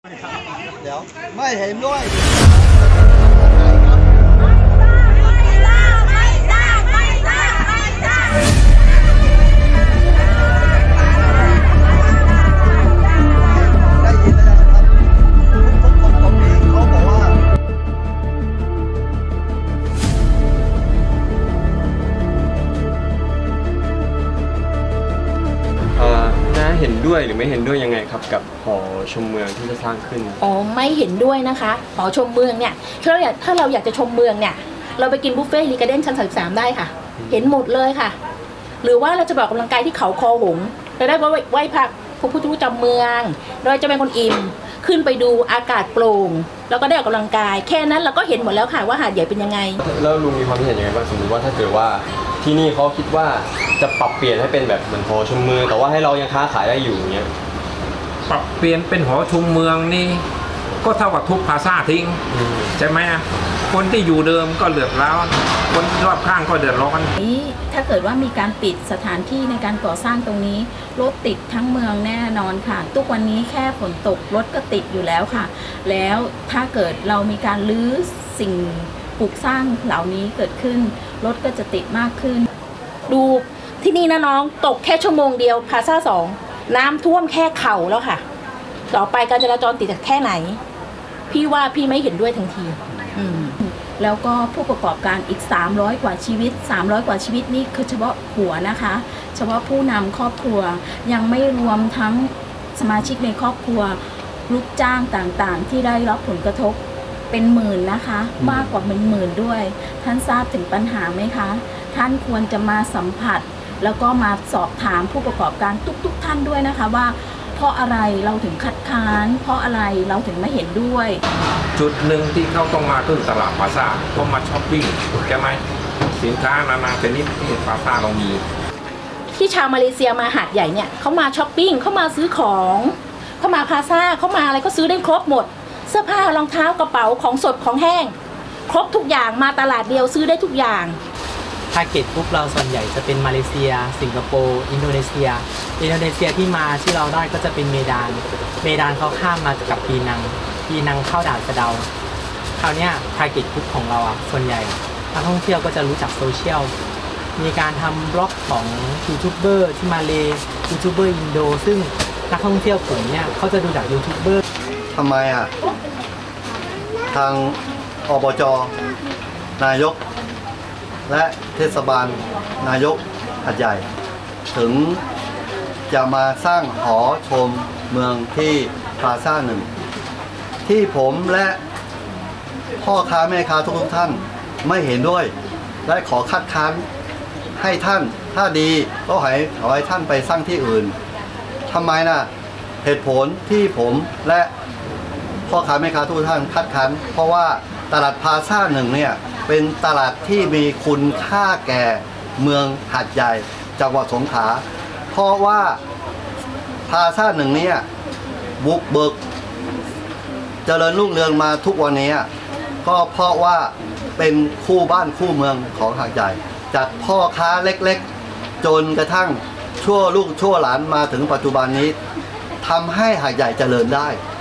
เดี๋ยวไม่เห็นด้วยเห็นด้วยหรือไม่เห็นด้วยยังไงครับกับหอชมเมืองที่จะสร้างขึ้นอ๋อไม่เห็นด้วยนะคะหอชมเมืองเนี่ยถ้าเราอยากจะชมเมืองเนี่ยเราไปกินบุฟเฟ่ต์รีการ์เด้นชั้น33ได้ค่ะเห็นหมดเลยค่ะหรือว่าเราจะไปออกกำลังกายที่เขาคอหงเราได้ไหว้พระพุทธรูปจำเมืองโดยจะเป็นคนอิ่มขึ้นไปดูอากาศโปร่งแล้วก็ได้ออกกำลังกายแค่นั้นเราก็เห็นหมดแล้วค่ะว่าหาดใหญ่เป็นยังไงแล้วลุงมีความเห็นยังไงบ้างสมมติว่าถ้าเกิดว่าที่นี่เขาคิดว่าจะปรับเปลี่ยนให้เป็นแบบเหมือนหอชมเมืองแต่ว่าให้เรายังค้าขายได้อยู่อย่างเงี้ยปรับเปลี่ยนเป็นหอชมเมืองนี่ก็เท่ากับทุบพาซ่าทิ้งใช่ไหมคนที่อยู่เดิมก็เดือดร้อนคนรอบข้างก็เดือดร้อนนี้ถ้าเกิดว่ามีการปิดสถานที่ในการก่อสร้างตรงนี้รถติดทั้งเมืองแน่นอนค่ะทุกวันนี้แค่ฝนตกรถก็ติดอยู่แล้วค่ะแล้วถ้าเกิดเรามีการรื้อสิ่งปลูกสร้างเหล่านี้เกิดขึ้นรถก็จะติดมากขึ้นดูที่นี่นะน้องตกแค่ชั่วโมงเดียวพาซ่า2น้ำท่วมแค่เข่าแล้วค่ะต่อไปการจราจรติดแค่ไหนพี่ว่าพี่ไม่เห็นด้วยทันทีแล้วก็ผู้ประกอบการอีก300กว่าชีวิต300กว่าชีวิตนี่คือเฉพาะหัวนะคะเฉพาะผู้นำครอบครัวยังไม่รวมทั้งสมาชิกในครอบครัวลูกจ้างต่างๆที่ได้รับผลกระทบเป็นหมื่นนะคะมากกว่าเป็นหมื่นด้วยท่านทราบถึงปัญหาไหมคะท่านควรจะมาสัมผัสแล้วก็มาสอบถามผู้ประกอบการทุกท่านด้วยนะคะว่าเพราะอะไรเราถึงคัดค้านเพราะอะไรเราถึงไม่เห็นด้วยจุดหนึ่งที่เขาต้องมาคือตลาดพาซ่าเขามาช้อปปิ้งใช่ไหมสินค้านานาชนิดที่พาซ่าเรามีที่ชาวมาเลเซียมาหาดใหญ่เนี่ยเขามาช้อปปิ้งเขามาซื้อของเขามาพาซ่าเขามาอะไรก็ซื้อได้ครบหมดเสื้อผ้ารองเท้ากระเป๋าของสดของแห้งครบทุกอย่างมาตลาดเดียวซื้อได้ทุกอย่างทาร์เก็ตกรุ๊ปเราส่วนใหญ่จะเป็นมาเลเซียสิงคโปร์อินโดนีเซียที่มาที่เราได้ก็จะเป็นเมดานเขาข้ามมากับปีนังเข้าด่านสะเดาคราวนี้ทาร์เก็ตกรุ๊ปของเราส่วนใหญ่นักท่องเที่ยวก็จะรู้จักโซเชียลมีการทำบล็อกของยูทูบเบอร์ที่มาเลยูทูบเบอร์อินโดซึ่งนักท่องเที่ยวกลุ่มเนี่ยเขาจะดูจากยูทูบเบอร์ทำไมทางอบจ.นายกและเทศบาลนายกหาดใหญ่ถึงจะมาสร้างหอชมเมืองที่พลาซ่า1ที่ผมและพ่อค้าแม่ค้าทุกท่านไม่เห็นด้วยและขอคัดค้านให้ท่านถ้าดีก็ขอให้ท่านไปสร้างที่อื่นทำไมนะเหตุผลที่ผมและพ่อค้าแม่ค้าทุกท่านคัดค้านเพราะว่าตลาดพลาซ่า1เนี่ยเป็นตลาดที่มีคุณค่าแก่เมืองหาดใหญ่จังหวัดสงขลาเพราะว่าพลาซ่า1เนี่ยบุกเบิกเจริญรุ่งเรืองมาทุกวันนี้ก็เพราะว่าเป็นคู่บ้านคู่เมืองของหาดใหญ่จากพ่อค้าเล็กๆจนกระทั่งชั่วลูกชั่วหลานมาถึงปัจจุบันนี้ทำให้หาดใหญ่เจริญได้